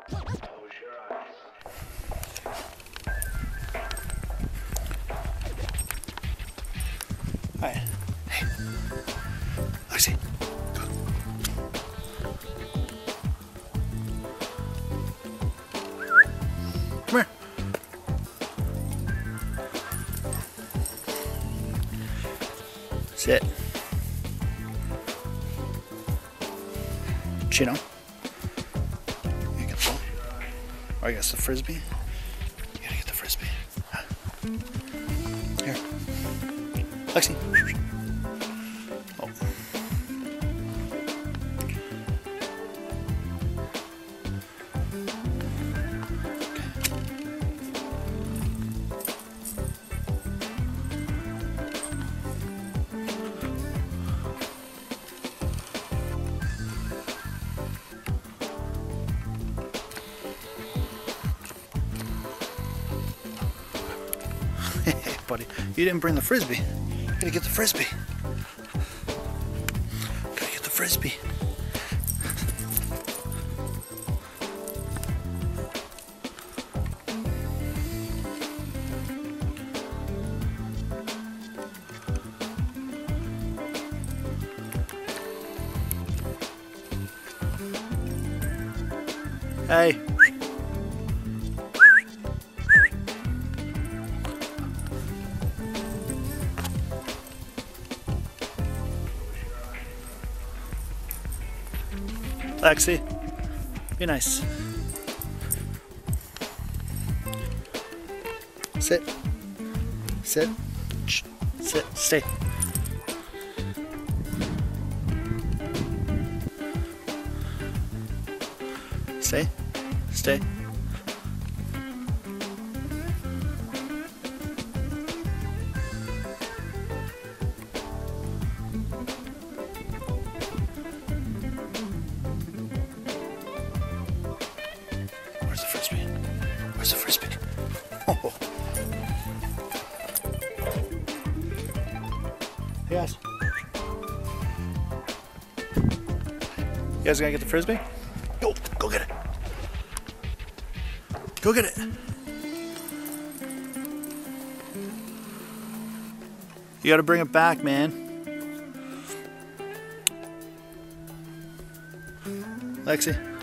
Alright. Hey. Lexi. Go. Come here. Sit. Chin up. You get the ball. Or I guess the frisbee. You gotta get the frisbee. Here. Lexi. Oh. Hey, buddy, you didn't bring the frisbee. You gotta get the frisbee. Gotta get the frisbee. Hey. Lexi, be nice. Sit. Sit. Shh. Sit. Stay. Stay. Stay. Where's the frisbee? Where's the frisbee? Oh. Hey guys. You guys gonna get the frisbee? Go get it. Go get it. You gotta bring it back, man. Lexi.